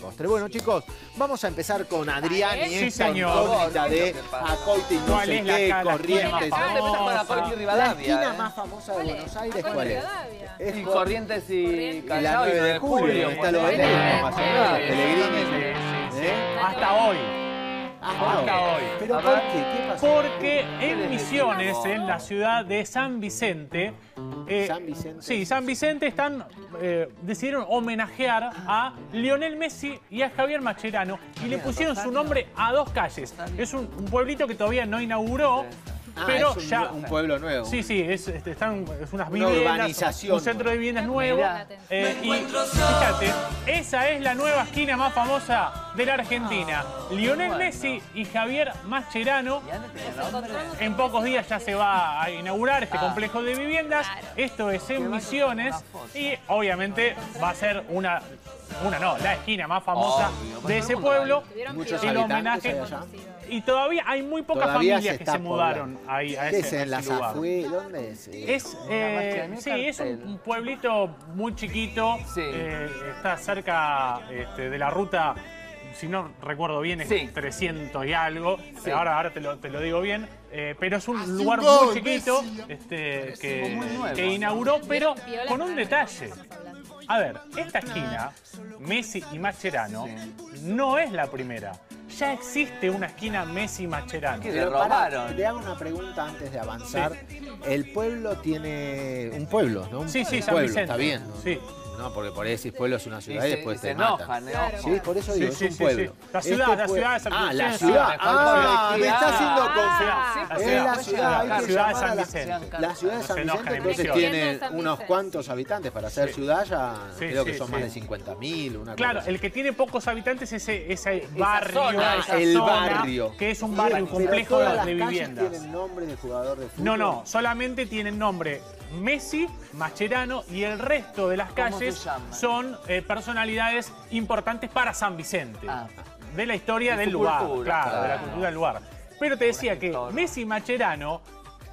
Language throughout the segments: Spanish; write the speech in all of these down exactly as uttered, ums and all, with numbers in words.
postre. Bueno, chicos, vamos a empezar con Adrián y Sí, esta señor. incógnita de Acoite y no ¿Cuál sé es la qué, ca- la Corrientes. esquina más famosa? La esquina más famosa de Buenos Aires, ¿cuál es? Es Y Cor- Corrientes y y la Callao y nueve de julio, pues, está lo eh, Belén, más o menos, sí, Pellegrini. Sí, sí, sí. ¿Eh? Hasta hoy. Hasta hoy. ¿Pero A por ver. qué? ¿Qué pasó? Porque en Misiones, en la ciudad de San Vicente, eh, San Vicente. Sí, San Vicente están, eh, decidieron homenajear a Lionel Messi y a Javier Mascherano y le pusieron su nombre a dos calles. Es un, un pueblito que todavía no inauguró, Ah, pero es un, ya... un pueblo nuevo. Sí, sí, es, este, están, es unas Una viviendas, urbanización un centro de viviendas nuevo. Mirá. Eh, y fíjate, esa es la nueva esquina más famosa de la Argentina. Lionel Messi y Javier Mascherano. ¿Y antes tenía nombre? En pocos días ya se va a inaugurar este Ah. complejo de viviendas. Esto es en Misiones y obviamente va a ser una, una no, la esquina más famosa Obvio, de todo ese el mundo pueblo. Muchos El habitantes homenaje. hay allá. Y todavía hay muy pocas Todavía familias se que está se mudaron poblando. ahí a ¿Qué ese, es en a la ese lugar. Zafue? ¿Dónde es? Es, eh, Una sí, es un, un pueblito muy chiquito, Sí. eh, está cerca este, de la ruta, si no recuerdo bien, es Sí. trescientos y algo, Sí. ahora, ahora te, lo, te lo digo bien, eh, pero es un lugar gol, muy chiquito este, que, muy nuevo. que inauguró, pero con un detalle. A ver, esta esquina, Messi y Mascherano, no es la primera. Ya existe una esquina Messi y Mascherano. ¿Qué? Pero Le pará, robaron. te hago una pregunta antes de avanzar. El pueblo tiene un pueblo, ¿no? Un Sí, sí, un San pueblo, Vicente. está bien, ¿no? Sí. No, porque por ahí decís pueblo es una Y ciudad y, se, después y te se matan. enojan, ¿eh? Sí, por eso digo, Sí, es sí, un sí, pueblo. sí. La ciudad, la pue- ciudad de San Ah, la Vicente. ciudad. Mejor Ah, me publicidad. está haciendo Ah, confusión. la Es ciudad. la ciudad, hay La que ciudad de llamar San a la, Vicente. la ciudad de No San se Vicente, enojan, entonces emoción. tiene San unos Vicente. cuantos habitantes. Para ser Sí. ciudad ya Sí, creo sí, que son sí. más de cincuenta mil, una Claro, cosa así. el que tiene pocos habitantes es ese, ese barrio, zona, esa el zona, barrio. que es un Pero barrio, un complejo todas de, las de calles viviendas. ¿Tienen nombre de jugador de fútbol? No, no, solamente tienen nombre Messi, Mascherano y el resto de las ¿Cómo calles se llaman? son eh, personalidades importantes para San Vicente. Ah. De la historia De del su lugar, cultura, claro, de la claro. cultura del lugar. Pero te decía que todo. Messi y Mascherano,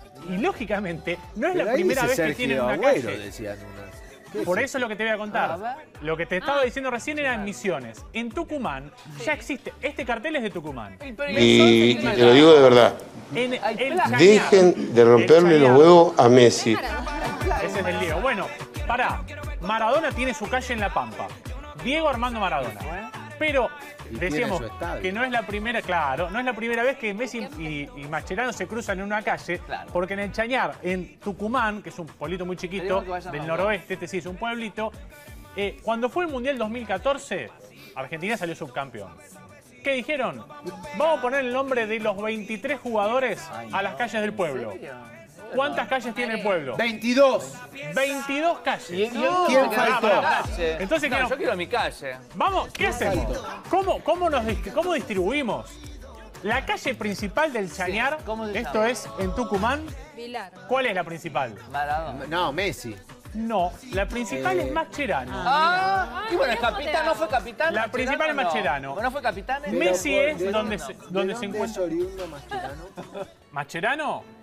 y lógicamente, no es Pero la ahí primera dice vez que Sergio tienen una Agüero, calle. decían unas. ¿Qué Por es eso es lo que te voy a A contar. ver. Lo que te estaba diciendo recién era en Misiones. En Tucumán ya existe. Este cartel es de Tucumán. Y, pero- Y, y te lo digo de verdad, En Hay el plata. Chañar. dejen de romperle El los Chañar. huevos a Messi. Ese es el lío. Bueno, pará. Maradona tiene su calle en La Pampa. Diego Armando Maradona. Pero Y tiene decíamos su estadio. que no es la primera, claro, no es la primera vez que Messi y, y Mascherano se cruzan en una calle, Claro. porque en el Chañar, en Tucumán, que es un pueblito muy chiquito, Queremos que vayan del los noroeste, este sí es un pueblito, eh, cuando fue el Mundial dos mil catorce, Argentina salió subcampeón. ¿Qué dijeron? Vamos a poner el nombre de los veintitrés jugadores a las calles del pueblo. ¿Cuántas calles tiene el pueblo? veintidós. veintidós calles. ¿Quién Pará, faltó? pará, calle. Entonces, no, ¿qué no? yo quiero mi calle. Vamos, ¿qué hacemos? ¿Cómo, cómo, nos, dist- cómo distribuimos? La calle principal del Chañar, ¿cómo se esto llama? es en Tucumán, Vilar. ¿cuál es la principal? Maradona. No, Messi. No, la principal Eh, es Mascherano. Ah, y bueno, es ¿cómo capitán, te ¿no fue capitán? La principal es no? Mascherano. Bueno, ¿no fue capitán? Pero Messi por- es ¿de donde dónde- se, ¿De donde se dónde es encuentra. oriundo Mascherano? ¿Mascherano?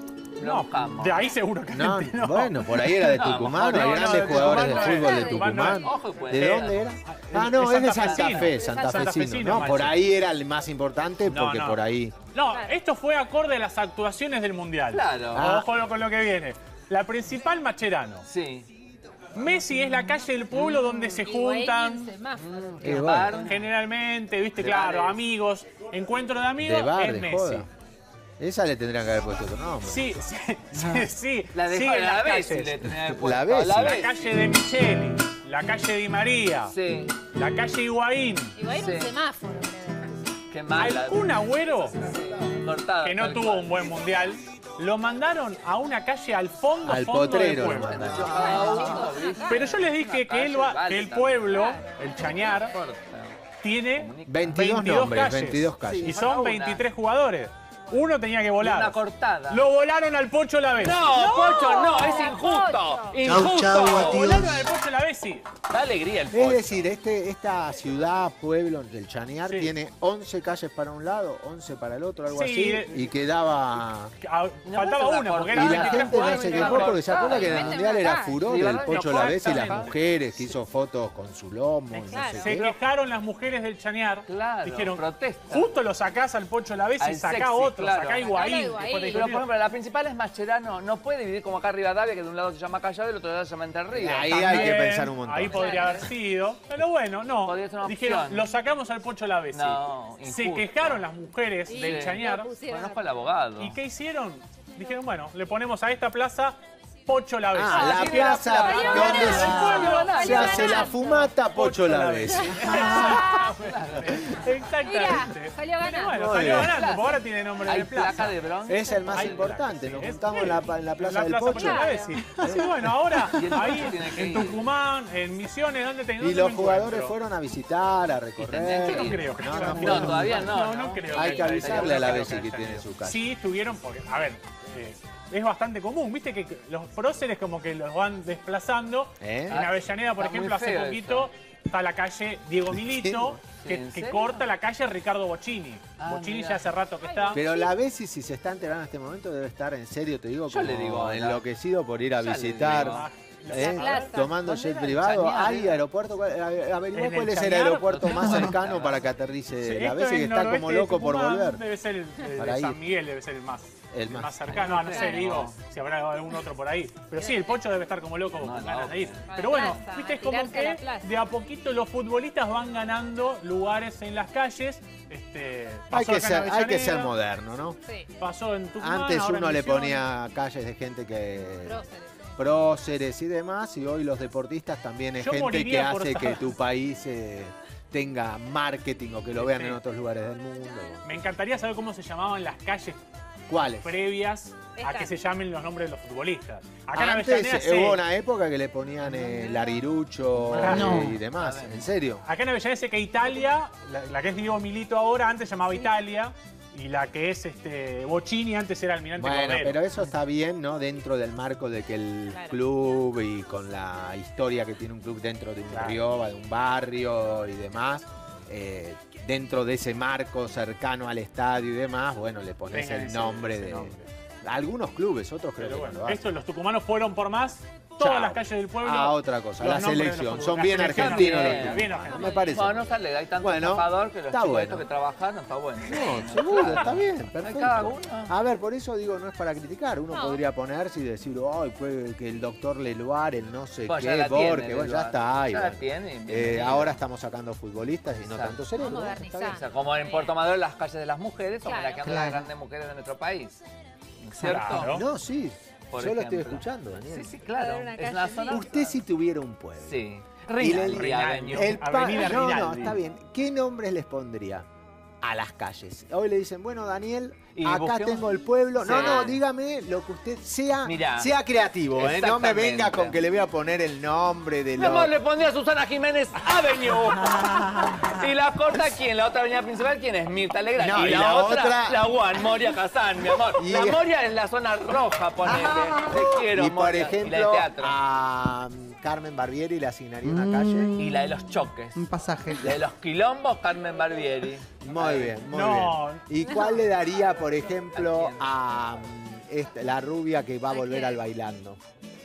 Lo No, buscamos. de ahí seguro que No, no. bueno, por ahí era de No, Tucumán, no, hay no, grandes de jugadores de Tucumán no fútbol es, de de Tucumán no Tucumán. es. Ojo, pues. ¿De dónde era? Ah, no, es de Santa Fe, Santa Santafesino, Fecino. No, por Machi. ahí era el más importante No, porque no. por ahí... No, esto fue acorde a las actuaciones del Mundial. Claro. Ah. Ojo con lo que viene. La principal, Mascherano. Sí. Messi es la calle del pueblo donde se Digo, ahí juntan ni un semáforo. Eh, bar. bueno, generalmente, viste, De claro, bares. amigos, encuentro de amigos, de bar, es de Messi. joda. Esa le tendrían que haber puesto otro nombre. Sí, sí, sí, sí. La de sí, en la las Bessi calles. le tenía que La puesto. Bessi. La Bessi. calle de Micheli, la calle Di María, Sí. la calle Higuaín. Igual era un Sí. semáforo, creo. Qué mala. Al Kun Agüero, Cortada. que no tal tuvo cual. un buen mundial, lo mandaron a una calle al fondo, Al fondo potrero del lo pueblo. mandaron. Ah, ¿viste? Pero yo les dije que, él va- que el pueblo, el Chañar, tiene veintidós nombres, calles. veintidós calles. Y son veintitrés jugadores. Uno tenía que volar. Una cortada. Lo volaron al Pocho Lavezzi. No, Pocho, no, es injusto. Injusto. chau, Lo adiós. volaron al Pocho Lavezzi. Da alegría el Es Pocho. decir, este, esta ciudad, pueblo del Chañar, Sí. tiene once calles para un lado, once para el otro, algo Sí, así, eh, y quedaba... Ah, Faltaba puede una, ser porque Y era la veintitrés gente no jugadores, se era quejó porque se cortada. acuerda que en el Inventen Mundial una era calle. furor Sí, el ¿verdad? Pocho No, Lavezzi y las exactamente. mujeres, que hizo fotos con su lomo, y no Claro. sé Se qué. quejaron las mujeres del Chañar. Claro, Dijeron, protesta. justo lo sacás al Pocho Lavezzi, Al sacá sexy, otro, claro. sacá a Higuaín. Sacalo a Higuaín. Después te Pero, por dijeron, ejemplo, la principal es Mascherano. No puede vivir como acá Rivadavia, que de un lado se llama Callao y del otro lado se llama Entre Ríos. Ahí hay que también, pensar un montón. Ahí podría haber sido. Pero bueno, no. Podría ser una Dijeron, opción. lo sacamos al Pocho Lavezzi. No, Se injusto. quejaron las mujeres Sí, del lo Chañar. pusieron. Conozco al abogado. ¿Y qué hicieron? Dijeron, bueno, le ponemos a esta plaza Pocho Lavezzi. Ah, la tiene plaza la plaza. donde Salió se, ganando, se salió hace la ganando. fumata, Pocho Lavezzi. Exactamente. Mira, salió ganando. Bueno, Muy salió bien. ganando, porque ahora tiene nombre Hay de plaza. placa de bronce. Es el más Hay importante, placa, nos sí. juntamos en la, en la plaza La del plaza Pocho. Pocho Lavezzi. Así que bueno, ahora Y el ahí Pocho tiene que en ir. Tucumán, en Misiones, ¿dónde te Y dónde los me jugadores encuentro? fueron a visitar, a recorrer. Yo no creo que No, fueran no, a No, fueron. todavía no. No, no creo. Hay que avisarle a la vez que haya tiene ido. su casa. Sí, estuvieron, porque, a ver, eh, es bastante común, viste que los próceres como que los van desplazando. ¿Eh? En Avellaneda, por Está muy ejemplo, hace feo poquito está la calle Diego Milito, Sí, que, ¿en que serio? corta la calle Ricardo Bocchini. Ah, Bocchini mirá. ya hace rato que está. Pero la Bessi, si se está enterando en este momento, debe estar en serio, te digo, Yo como le digo ahora. enloquecido por ir a Ya le visitar. digo. ¿eh? La plaza. Tomando ¿Dónde jet era? privado. Chañar, ¿Hay era. aeropuerto? ¿Cuál- a- Averiguá En el cuál es el Chañar, aeropuerto lo más tengo cercano acá. para que aterrice Sí, la esto Bessi, es que está como noroeste de loco por Tucumán, volver. Debe ser el, el Para de ir. San Miguel, debe ser el más, El el más. más cercano. No, no sé, No. digo, si habrá algún otro por ahí. Pero sí, el Pocho debe estar como loco No, con no. ganas de ir. A la Pero bueno, plaza, viste, es a como tirarse a la que plaza. de a poquito los futbolistas van ganando lugares en las calles. Este, Hay pasó que, acá en ser, hay que ser Avellaneda, moderno, ¿no? Sí, Pasó en Tucumán, Antes ahora en uno le Misiones. ponía calles de gente que... próceres. próceres y demás, y hoy los deportistas también es Yo gente que moriría por hace que saber. tu país eh, tenga marketing o que lo vean Sí. en otros lugares del mundo. Me encantaría saber cómo se llamaban las calles ¿Cuáles? previas a Esta. que se llamen los nombres de los futbolistas. Acá en Antes Avellaneda eh, sé- hubo una época que le ponían eh, Larirucho Ah, eh, no. y demás, ¿en serio? Acá en Avellaneda sé que Italia, la, la que es Diego Milito ahora, antes se llamaba Italia, y la que es este Bocchini antes era Almirante Bueno, Cordero. pero eso está bien, ¿no? Dentro del marco de que el Claro. club y con la historia que tiene un club dentro de un Claro. río, de un barrio y demás, eh, dentro de ese marco cercano al estadio y demás, bueno, le pones Tengan el ese- nombre ese de nombre. algunos clubes, otros creo Pero que no bueno, lo hacen. esto, los tucumanos fueron por más, todas Chao. las calles del pueblo. Ah, otra cosa, los la nombres de los selección. futbolistas. Son La bien selección argentinos bien, los bien tucumanos, argentinos. me parece. Bueno, no sale, hay tanto Bueno, estafador que los está chicos bueno. estos que trabajaron, está bueno. No, seguro, está bien, perfecto. cada uno. A ver, por eso digo, no es para criticar. Uno No. podría ponerse y decir, ay, pues, que el doctor Leluar, el no sé Bueno, ya qué, la tiene, porque, bueno, ya Leluar. está. y Ya la bueno. tiene, Eh, bienvenido. ahora estamos sacando futbolistas y no Exacto. tanto cerebro. Vamos bueno, está bien. O sea, como en Puerto Madero, las calles de las mujeres, Claro. homenajeando a las grandes mujeres de nuestro país. ¿Cierto? Claro. No, sí, Por yo lo estoy ejemplo. escuchando, Daniel. Sí, sí, A claro. ver, una Es calle una así. zona. Usted si tuviera un pueblo. Sí. Y le- Rinaldi Rinaldi. Avenue. El pa- Avenida no, no, Rinaldi. está bien. ¿Qué nombres les pondría a las calles? Hoy le dicen, bueno, Daniel, Y acá busquemos- tengo el pueblo. No, Sí. no, dígame lo que usted sea, Mirá. sea creativo, ¿eh? No me venga Exactamente. con que le voy a poner el nombre de Mi amor, los... le pondría a Susana Jiménez Avenue. ¿Y la corta quién? ¿La otra avenida principal quién es? Mirta Legrand. No, y, y la, la otra, otra- la Juan Moria Kazán, mi amor. Y- La Moria es la zona roja, ponele. Te quiero, Y por Moria. y la ejemplo, de teatro. a mm, Carmen Barbieri le asignaría una calle. Y la de los choques. Un pasaje. La de los quilombos, Carmen Barbieri. Muy bien, muy No. bien. ¿Y cuál le daría, por ejemplo, ¿A a mm, esta- la rubia que va a ¿A volver quién? al bailando?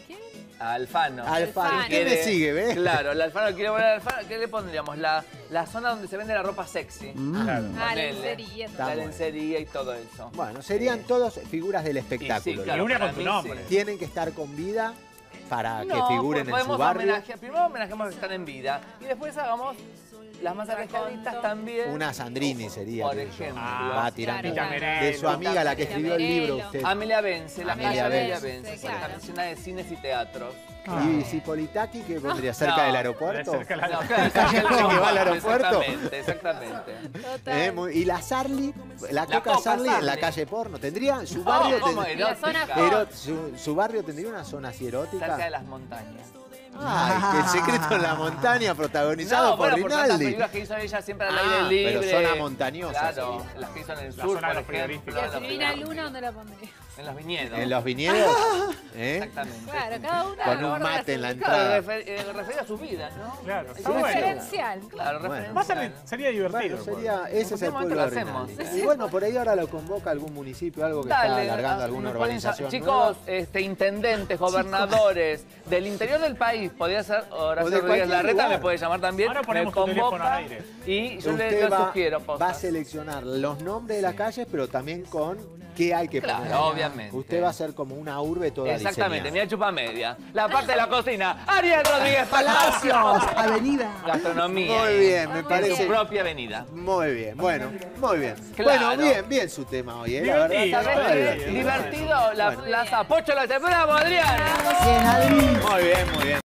A Alfano. Alfano. Alfano. ¿Qué me sigue, ves? Claro, el Alfano quiere volver al Alfano. ¿Qué le pondríamos? La, la zona donde se vende la ropa sexy. Mm. Claro. Ah, la Ponele. lencería. Está La bueno. lencería y todo eso. Bueno, serían todos figuras del Y sí, espectáculo. claro, Y una para con tu mí nombre. sí. Tienen que estar con vida para No, que figuren pues en podemos su barrio. homenajear. Primero homenajemos que están en vida. Y después hagamos las más alejaditas también. Una Sandrini sería. Por creo yo. ejemplo. Va tirando. Claro, claro. De su amiga, la que escribió el libro usted. Amelia Vence, la Amelia calle Amelia Vence. Vence, Claro. la canción de cines y teatros. Y Cipolitaki, que pondría cerca No, del Debe aeropuerto. ser que la- No, claro, calle que va al aeropuerto. Exactamente, exactamente. Total. Eh, muy- y la Sarli, la, La Coca Coca Sarli en la Sarli. calle porno. ¿Tendría su Oh, barrio? ¿cómo tendría- Y la zona erótica? ero- su, su barrio tendría una zona así erótica? Cerca de las montañas. Ay, que El secreto en la montaña, protagonizado No, por bueno, por tantas Rinaldi. películas que hizo ella siempre al Ah, aire libre. pero zona montañosa Claro, sería. las que hizo en el La sur, zona de por los ejemplo. frigoríficos. Y a en los Silvina frigoríficos. Luna, ¿dónde la pondría? En los viñedos. En los viñedos. ¿eh? Exactamente. Claro, cada una Con un guarda mate en la su- Claro, entrada. refer, eh, referir a su vida, ¿no? Claro, Es está bueno. Referencial. Claro, Bueno. referencia. Va a ser, sería divertido. Bueno, sería, ese es el En cualquier pueblo de momento lo Rinaldi. hacemos. Y bueno, por ahí ahora lo convoca algún municipio, algo que Dale, está alargando ah, alguna me pueden urbanización. llamar- nueva. Chicos, este, intendentes, gobernadores del interior del país, podría ser O Horacio de Rodríguez cualquier Larreta, lugar. me puede llamar también. Ahora ponemos me tu teléfono convoca al aire. y yo le, Usted le va, sugiero va a cosas. seleccionar los nombres de las calles, pero también con qué hay que Claro, poner. obviamente. Usted va a ser como una urbe toda Exactamente, diseñada. mira chupa media. La parte de la cocina, Ariel Rodríguez Palacios, Palacios. Avenida. Gastronomía. Muy bien, me En parece. su propia avenida. Muy bien, bueno, muy bien. Claro. Bueno, bien, bien su tema hoy, ¿eh? La verdad. Divertido, está ¿Sabés qué? divertido. Divertido, la plaza Pocho la Bravo, Adrián. Bien, Adri. Muy bien, muy bien.